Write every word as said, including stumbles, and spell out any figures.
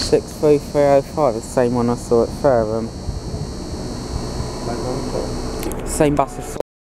six three three oh five, the same one I saw at Fareham. Same bus as